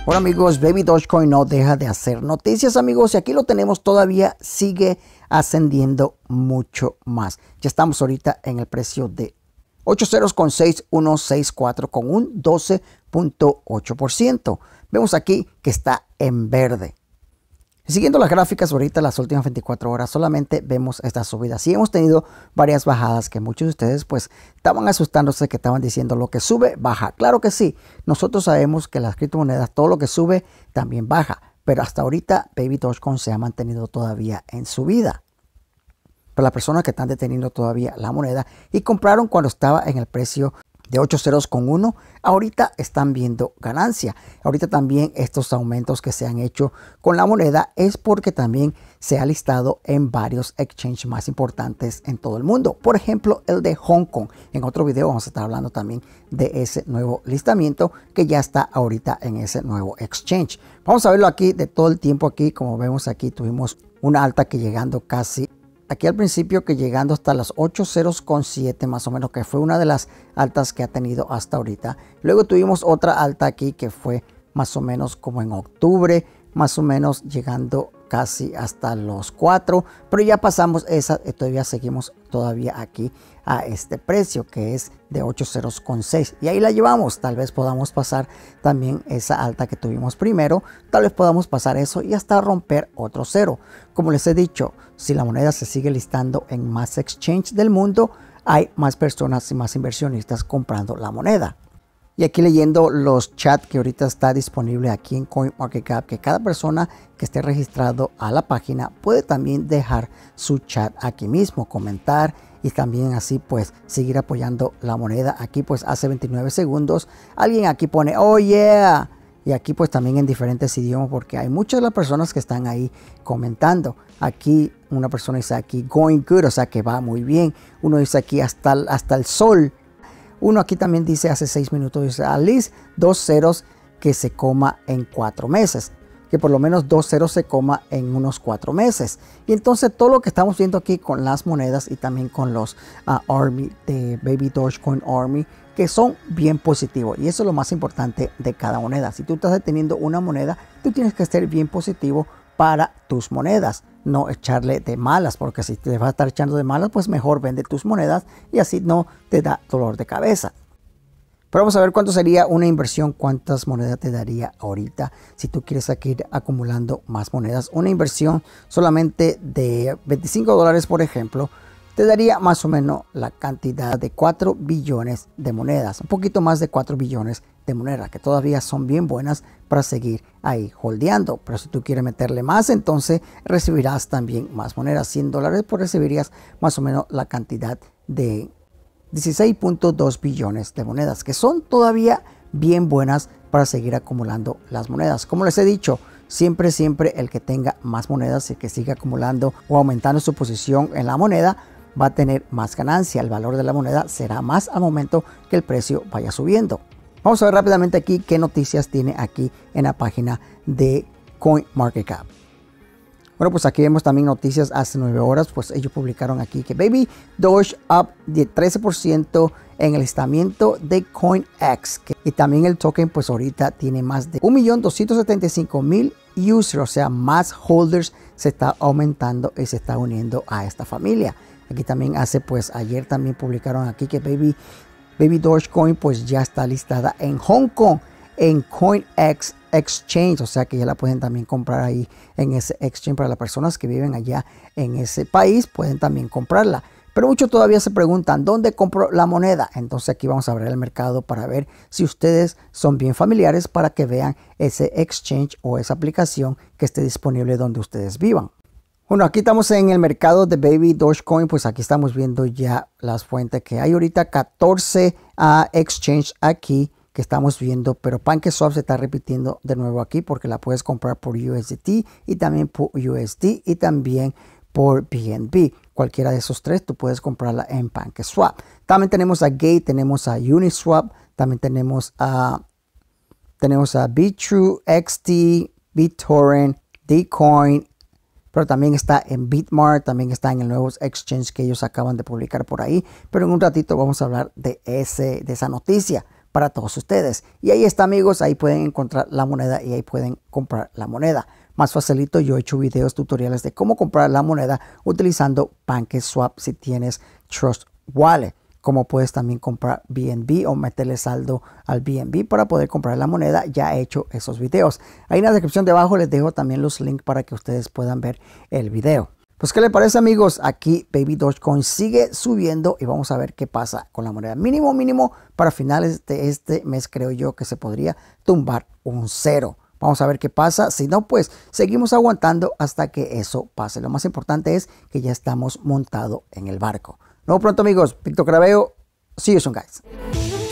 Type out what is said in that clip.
Bueno amigos, Baby Dogecoin no deja de hacer noticias amigos y aquí lo tenemos todavía, sigue ascendiendo mucho más. Ya estamos ahorita en el precio de 8 ceros con 6164 con un 12.8%. Vemos aquí que está en verde. Siguiendo las gráficas ahorita las últimas 24 horas solamente vemos esta subida. Sí hemos tenido varias bajadas que muchos de ustedes pues estaban asustándose, que estaban diciendo lo que sube baja. Claro que sí, nosotros sabemos que las criptomonedas todo lo que sube también baja, pero hasta ahorita Baby Dogecoin se ha mantenido todavía en subida. Para las personas que están deteniendo todavía la moneda y compraron cuando estaba en el precio de 8 ceros con 1, ahorita están viendo ganancia. Ahorita también estos aumentos que se han hecho con la moneda es porque también se ha listado en varios exchanges más importantes en todo el mundo. Por ejemplo, el de Hong Kong. En otro video vamos a estar hablando también de ese nuevo listamiento que ya está ahorita en ese nuevo exchange. Vamos a verlo aquí de todo el tiempo aquí. Como vemos aquí tuvimos una alta que llegando casi aquí al principio, que llegando hasta las 8 ceros con 7 más o menos, que fue una de las altas que ha tenido hasta ahorita. Luego tuvimos otra alta aquí que fue más o menos como en octubre, más o menos llegando casi hasta los 4, pero ya pasamos esa y todavía seguimos todavía aquí a este precio que es de 8 ceros con 6 y ahí la llevamos. Tal vez podamos pasar también esa alta que tuvimos primero, tal vez podamos pasar eso y hasta romper otro cero. Como les he dicho, si la moneda se sigue listando en más exchange del mundo, hay más personas y más inversionistas comprando la moneda. Y aquí leyendo los chats que ahorita está disponible aquí en CoinMarketCap, que cada persona que esté registrado a la página puede también dejar su chat aquí mismo, comentar y también así pues seguir apoyando la moneda. Aquí pues hace 29 segundos alguien aquí pone oh yeah, y aquí pues también en diferentes idiomas porque hay muchas de las personas que están ahí comentando. Aquí una persona dice aquí going good, o sea que va muy bien. Uno dice aquí hasta el sol. Uno aquí también dice hace 6 minutos, dice at least 2 ceros que se coma en 4 meses. Que por lo menos 2 ceros se coma en unos 4 meses. Y entonces todo lo que estamos viendo aquí con las monedas y también con los Army de Baby Dogecoin Army, que son bien positivos. Y eso es lo más importante de cada moneda. Si tú estás deteniendo una moneda, tú tienes que ser bien positivo para tus monedas, no echarle de malas, porque si te vas a estar echando de malas, pues mejor vende tus monedas y así no te da dolor de cabeza. Pero vamos a ver cuánto sería una inversión, cuántas monedas te daría ahorita si tú quieres seguir acumulando más monedas. Una inversión solamente de $25 por ejemplo te daría más o menos la cantidad de 4 billones de monedas, un poquito más de 4 billones de monedas, que todavía son bien buenas para seguir ahí holdeando. Pero si tú quieres meterle más, entonces recibirás también más monedas. $100 pues recibirías más o menos la cantidad de 16.2 billones de monedas, que son todavía bien buenas para seguir acumulando las monedas. Como les he dicho, siempre el que tenga más monedas y que siga acumulando o aumentando su posición en la moneda va a tener más ganancia. El valor de la moneda será más al momento que el precio vaya subiendo. Vamos a ver rápidamente aquí qué noticias tiene aquí en la página de CoinMarketCap. Bueno, pues aquí vemos también noticias hace 9 horas, pues ellos publicaron aquí que Baby Doge up de 13% en el listamiento de CoinEx. Y también el token pues ahorita tiene más de 1.275.000 users, o sea, más holders se está aumentando y se está uniendo a esta familia. Aquí también hace pues ayer también publicaron aquí que Baby Dogecoin pues ya está listada en Hong Kong en CoinEx Exchange, o sea que ya la pueden también comprar ahí en ese exchange. Para las personas que viven allá en ese país pueden también comprarla, pero muchos todavía se preguntan dónde compro la moneda. Entonces aquí vamos a abrir el mercado para ver si ustedes son bien familiares, para que vean ese exchange o esa aplicación que esté disponible donde ustedes vivan. Bueno, aquí estamos en el mercado de Baby Dogecoin, pues aquí estamos viendo ya las fuentes que hay ahorita, 14 exchange aquí que estamos viendo, pero PancakeSwap se está repitiendo de nuevo aquí porque la puedes comprar por USDT y también por USD y también por BNB. Cualquiera de esos tres tú puedes comprarla en PancakeSwap. También tenemos a Gate, tenemos a Uniswap, también tenemos a Bitrue, XT, BitTorrent, Dcoin, pero también está en Bitmart, también está en el nuevo exchange que ellos acaban de publicar por ahí. Pero en un ratito vamos a hablar de esa noticia. para todos ustedes. Y ahí está, amigos, ahí pueden encontrar la moneda y ahí pueden comprar la moneda. Más facilito, yo he hecho videos tutoriales de cómo comprar la moneda utilizando PancakeSwap si tienes Trust Wallet. Como puedes también comprar BNB o meterle saldo al BNB para poder comprar la moneda. Ya he hecho esos videos. Ahí en la descripción de abajo les dejo también los links para que ustedes puedan ver el video. Pues, ¿qué les parece, amigos? Aquí Baby Dogecoin sigue subiendo y vamos a ver qué pasa con la moneda. Mínimo para finales de este mes creo yo que se podría tumbar un 0. Vamos a ver qué pasa. Si no, pues seguimos aguantando hasta que eso pase. Lo más importante es que ya estamos montados en el barco. Nos vemos pronto, amigos. Víctor Craveo. See you soon, guys.